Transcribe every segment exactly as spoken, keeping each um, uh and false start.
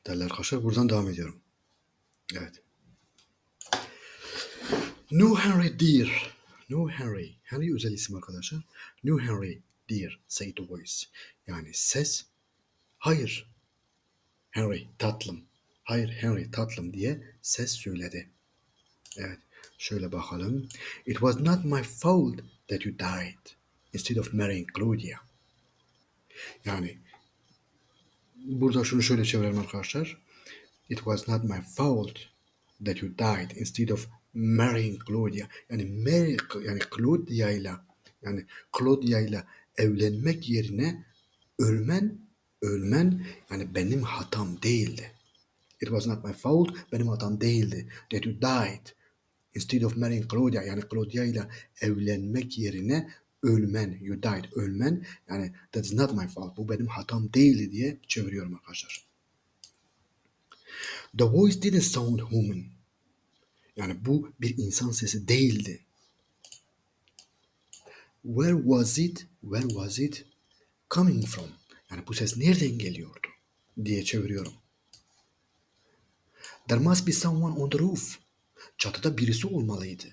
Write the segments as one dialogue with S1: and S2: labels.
S1: Değerli arkadaşlar, buradan devam ediyorum. Evet. No Henry dear. No Henry. Henry özel isim arkadaşlar. No Henry dear, said the voice. Yani ses, hayır Henry tatlım. Hayır Henry tatlım diye ses söyledi. Evet. Şöyle bakalım. It was not my fault that you died instead of marrying Claudia. Yani burada şunu şöyle çevirelim arkadaşlar. It was not my fault that you died instead of marrying Claudia. Yani Mary, yani Claudia ile yani Claudia ile evlenmek yerine ölmen ölmen yani benim hatam değildi. It was not my fault, benim hatam değildi. That you died instead of marrying Claudia, yani Claudia ile evlenmek yerine ölmen, you died, ölmen, yani that is not my fault, bu benim hatam değildi diye çeviriyorum arkadaşlar. The voice didn't sound human. Yani bu bir insan sesi değildi. Where was it? Where was it coming from? Yani bu ses nereden geliyordu diye çeviriyorum. There must be someone on the roof. Çatıda birisi olmalıydı.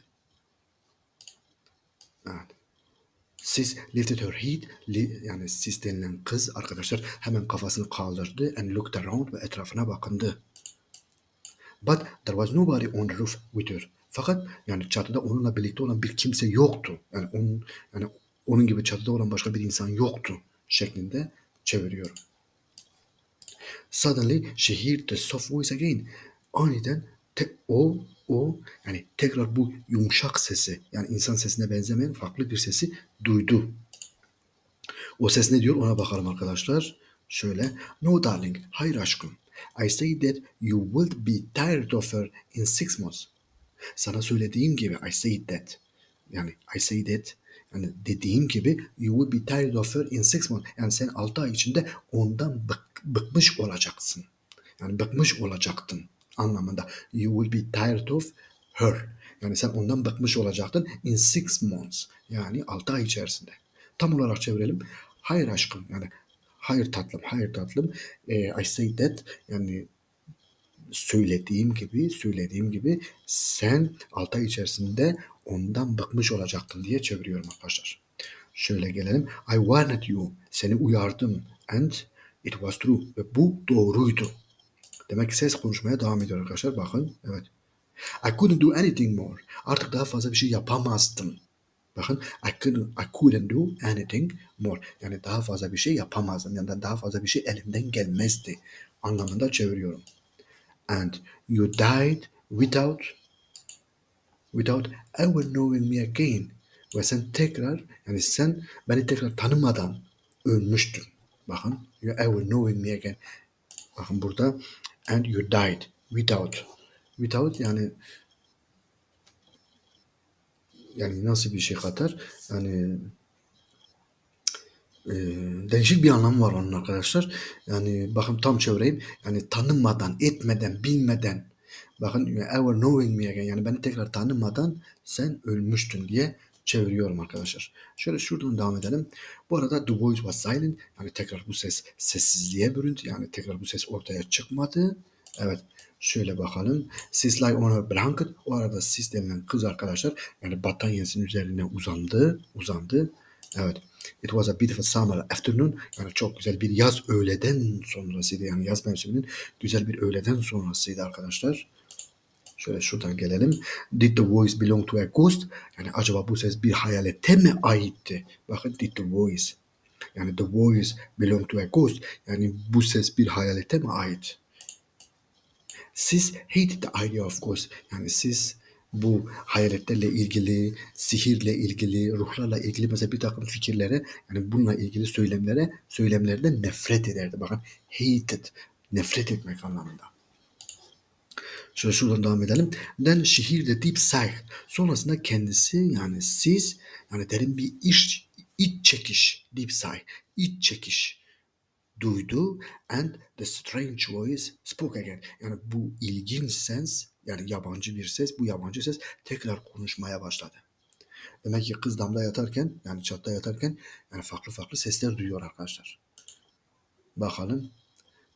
S1: Evet. Sis lifted her head. Li, yani sis denilen kız arkadaşlar hemen kafasını kaldırdı and looked around ve etrafına bakındı. But there was nobody on the roof with her. Fakat yani çatıda onunla birlikte olan bir kimse yoktu. Yani onun yani onun gibi çatıda olan başka bir insan yoktu şeklinde çeviriyorum. Suddenly she heard the soft voice again. Aniden te, o o yani tekrar bu yumuşak sesi, yani insan sesine benzemeyen farklı bir sesi duydu. O ses ne diyor ona bakalım arkadaşlar. Şöyle. No darling. Hayır aşkım. I say that you will be tired of her in six months. Sana söylediğim gibi I say that. Yani I say that. Yani dediğim gibi you will be tired of her in six months. Yani sen altı ay içinde ondan bık, bıkmış olacaksın. Yani bıkmış olacaktın anlamında. You will be tired of her. Yani sen ondan bıkmış olacaktın in six months. Yani altı ay içerisinde. Tam olarak çevirelim. Hayır aşkım, yani hayır tatlım, hayır tatlım. E, I say that, yani söylediğim gibi, söylediğim gibi sen altı ay içerisinde ondan bıkmış olacaktın diye çeviriyorum arkadaşlar. Şöyle gelelim. I warned you. Seni uyardım. And it was true. Ve bu doğruydu. Demek ki ses konuşmaya devam ediyor arkadaşlar. Bakın. Evet. I couldn't do anything more. Artık daha fazla bir şey yapamazdım. Bakın. I couldn't, I couldn't do anything more. Yani daha fazla bir şey yapamazdım. Yani daha fazla bir şey elimden gelmezdi. Anlamında çeviriyorum. And you died without without ever knowing me again. Ve sen tekrar, yani sen beni tekrar tanımadan ölmüştün. Bakın. You ever knowing me again. Bakın burada. And you died without. Without yani yani nasıl bir şey katar? Yani e, değişik bir anlamı var onun arkadaşlar. Yani bakın tam çevireyim. Yani tanımadan, etmeden, bilmeden. Bakın ever knowing me again. Yani beni tekrar tanımadan sen ölmüştün diye çeviriyorum arkadaşlar. Şöyle şuradan devam edelim. Bu arada the voice was silent. Yani tekrar bu ses sessizliğe büründü. Yani tekrar bu ses ortaya çıkmadı. Evet. Şöyle bakalım. Sis lie on her blanket. O arada sis denilen kız arkadaşlar yani battaniyesinin üzerine uzandı. Uzandı. Evet. It was a beautiful summer afternoon. Yani çok güzel bir yaz öğleden sonrasıydı. Yani yaz mevsiminin güzel bir öğleden sonrasıydı arkadaşlar. Şöyle şuradan gelelim. Did the voice belong to a ghost? Yani acaba bu ses bir hayalete mi aitti? Bakın did the voice. Yani the voice belong to a ghost. Yani bu ses bir hayalete mi ait? Siz hated the idea of ghost. Yani siz bu hayaletlerle ilgili, sihirle ilgili, ruhlarla ilgili mesela bir takım fikirlere, yani bununla ilgili söylemlere, söylemlerden nefret ederdi. Bakın hated, nefret etmek anlamında. Şöyle şuradan devam edelim. Then she heard the deep sigh. Sonrasında kendisi yani siz yani derin bir iç, iç çekiş, deep sigh, iç çekiş duydu and the strange voice spoke again. Yani bu ilginç ses, yani yabancı bir ses, bu yabancı ses tekrar konuşmaya başladı. Demek ki kız damda yatarken, yani çatta yatarken yani farklı farklı sesler duyuyor arkadaşlar. Bakalım.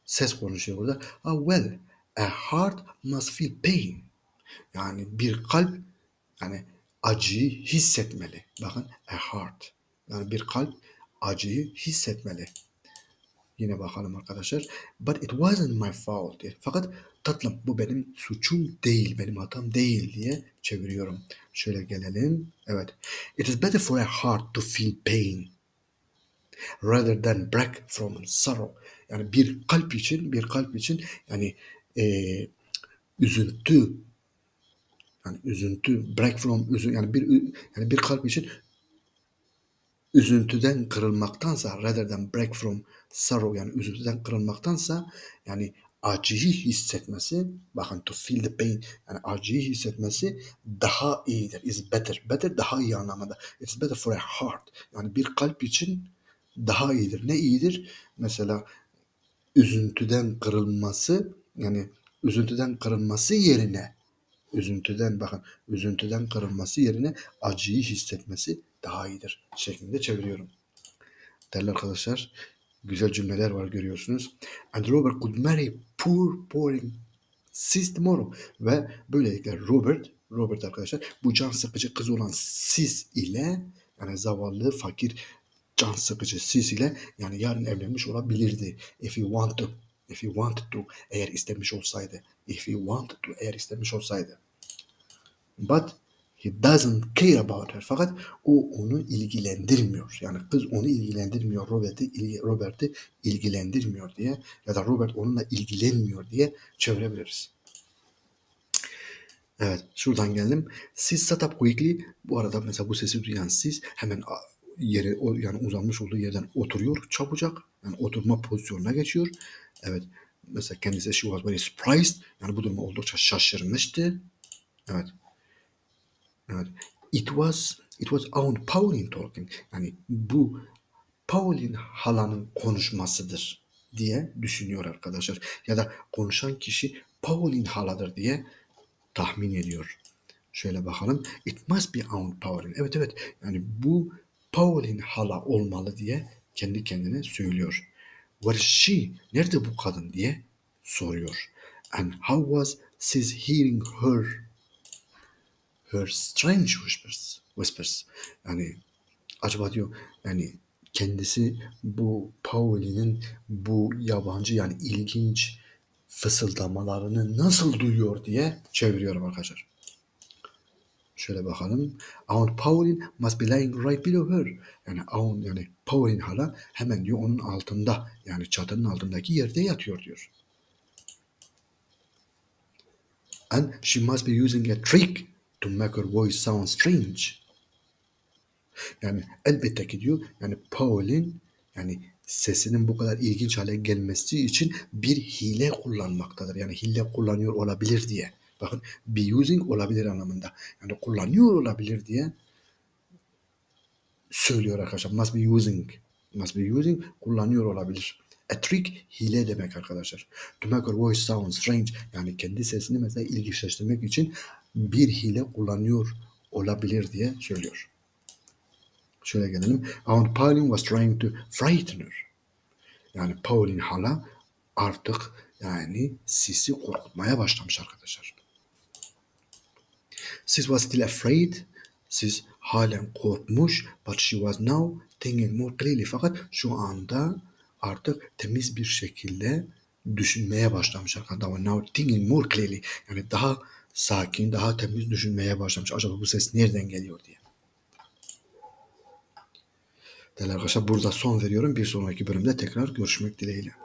S1: Ses konuşuyor burada. Ah, well, a heart must feel pain. Yani bir kalp yani acıyı hissetmeli. Bakın, a heart. Yani bir kalp acıyı hissetmeli. Yine bakalım arkadaşlar. But it wasn't my fault diye. Fakat tatlım bu benim suçum değil, benim hatam değil diye çeviriyorum. Şöyle gelelim. Evet. It is better for a heart to feel pain rather than break from sorrow. Yani bir kalp için, bir kalp için yani eee üzüntü yani üzüntü break from üzü yani bir yani bir kalp için üzüntüden kırılmaktansa rather than break from sorrow yani üzüntüden kırılmaktansa yani acıyı hissetmesi bakın to feel the pain yani acıyı hissetmesi daha iyidir. Is better. Better daha iyi anlamında. It's better for a heart. Yani bir kalp için daha iyidir. Ne iyidir? Mesela üzüntüden kırılması yani üzüntüden kırılması yerine üzüntüden bakın üzüntüden kırılması yerine acıyı hissetmesi daha iyidir şeklinde çeviriyorum. Değerli arkadaşlar güzel cümleler var görüyorsunuz. And Robert could marry poor boring sis tomorrow ve böylelikle Robert Robert arkadaşlar bu can sıkıcı kız olan sis ile yani zavallı fakir can sıkıcı sis ile yani yarın evlenmiş olabilirdi. If he wanted to, if he wanted to eğer istemiş olsaydı. If he wanted to eğer istemiş olsaydı. But he doesn't care about her. Fakat o onu ilgilendirmiyor. Yani kız onu ilgilendirmiyor. Robert'i Robert'i ilgilendirmiyor diye ya da Robert onunla ilgilenmiyor diye çevirebiliriz. Evet, şuradan geldim. Siz sat up quickly. Bu arada mesela bu sesi duyan siz hemen yere yani uzanmış olduğu yerden oturuyor çabucak. Yani oturma pozisyonuna geçiyor. Evet. Mesela kendisi she was very surprised. Yani bu duruma oldukça şaşırmıştı. Evet. Evet. It was it was Aunt Pauline talking. Yani bu Pauline halanın konuşmasıdır diye düşünüyor arkadaşlar. Ya da konuşan kişi Pauline haladır diye tahmin ediyor. Şöyle bakalım. It must be Aunt Pauline. Evet evet. Yani bu Pauline hala olmalı diye kendi kendine söylüyor. Where is she? Nerede bu kadın diye soruyor. And how was sis hearing her her strange whispers? Whispers. Yani acaba diyor yani kendisi bu Pauline'in bu yabancı yani ilginç fısıldamalarını nasıl duyuyor diye çeviriyorum arkadaşlar. Şöyle bakalım. Aunt Pauline must be lying right below her. Yani Aunt yani Pauline hala hemen diyor onun altında yani çatının altındaki yerde yatıyor diyor. And she must be using a trick to make her voice sound strange. Yani elbette ki diyor yani Pauline yani sesinin bu kadar ilginç hale gelmesi için bir hile kullanmaktadır. Yani hile kullanıyor olabilir diye. Bakın be using olabilir anlamında. Yani kullanıyor olabilir diye söylüyor arkadaşlar. Must be using. Must be using kullanıyor olabilir. A trick hile demek arkadaşlar. To make her voice sound strange. Yani kendi sesini mesela ilginçleştirmek için bir hile kullanıyor olabilir diye söylüyor. Şöyle gelelim. Aunt Pauline was trying to frighten her. Yani Pauline hala artık yani sisi korkutmaya başlamış arkadaşlar. Sis was still afraid. Sis halen korkmuş. But she was now thinking more clearly. Fakat şu anda artık temiz bir şekilde düşünmeye başlamış arkadaşlar. Now thinking more clearly. Yani daha sakin, daha temiz düşünmeye başlamış. Acaba bu ses nereden geliyor diye. Değerli arkadaşlar burada son veriyorum. Bir sonraki bölümde tekrar görüşmek dileğiyle.